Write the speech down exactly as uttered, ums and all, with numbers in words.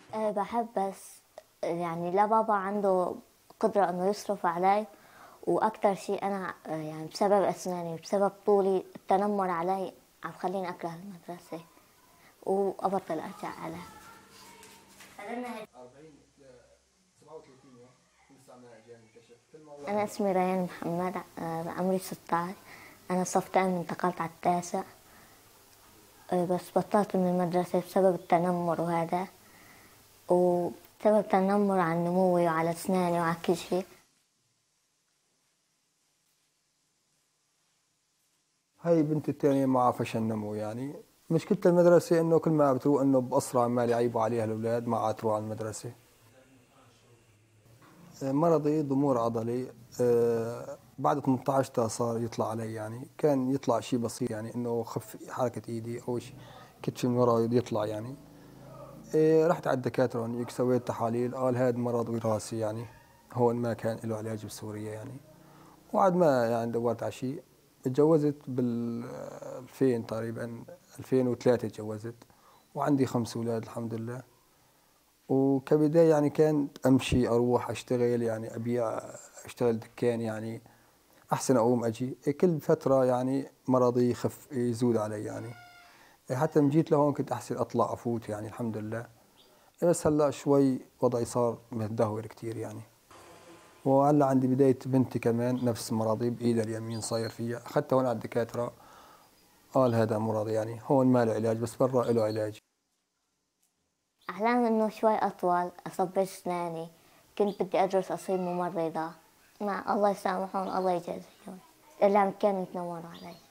أه بحب، بس يعني لا بابا عنده قدرة إنه يصرف علي، وأكتر شيء أنا آه، يعني بسبب أسناني بسبب طولي التنمر علي عم خليني أكره المدرسة وأبطل أرجع عليها. أنا اسمي ريان محمد، آه، عمري ستة عشر. أنا صف تاني انتقلت على التاسع. آه، بس بطلت من المدرسة بسبب التنمر وهذا، وبسبب تنمر على نموي وعلى أسناني وعلى كل شيء. هاي بنتي الثانية معها فشل نمو يعني. مشكلة المدرسة إنه كل ما بتروح إنه بأسرع عمال يعيبوا عليها الأولاد ما عاد تروح على المدرسة. آه، مرضي ضمور عضلي. آه، بعد ثمانية عشر صار يطلع علي، يعني كان يطلع شيء بسيط يعني إنه خف حركة إيدي أو شيء كتفي من ورا يطلع يعني. آه، رحت على الدكاترة هونيك سويت تحاليل، قال هذا مرض وراثي يعني، هون ما كان له علاج بسوريا يعني. وعد ما يعني دورت على شيء. اتجوزت بال ألفين تقريبا، ألفين وثلاثة اتجوزت، وعندي خمس أولاد الحمد لله. وكبداية يعني كانت أمشي أروح أشتغل يعني أبيع، أشتغل دكان يعني، أحسن أقوم أجي كل فترة يعني مرضي يخف يزود علي يعني. حتى من جيت لهون كنت أحسن أطلع أفوت يعني الحمد لله. بس هلا شوي وضعي صار متدهور كتير يعني. وهلا عندي بداية بنتي كمان نفس مرضي بإيدها اليمين صاير فيها، أخذتها هون على الدكاترة قال هذا مرض يعني هون ما له علاج بس برا له علاج. أحلام إنه شوي أطول أصبر أسناني. كنت بدي أدرس أصير ممرضة، مع الله يسامحهم الله يجازيهم اللي عم كانوا يتنمروا علي.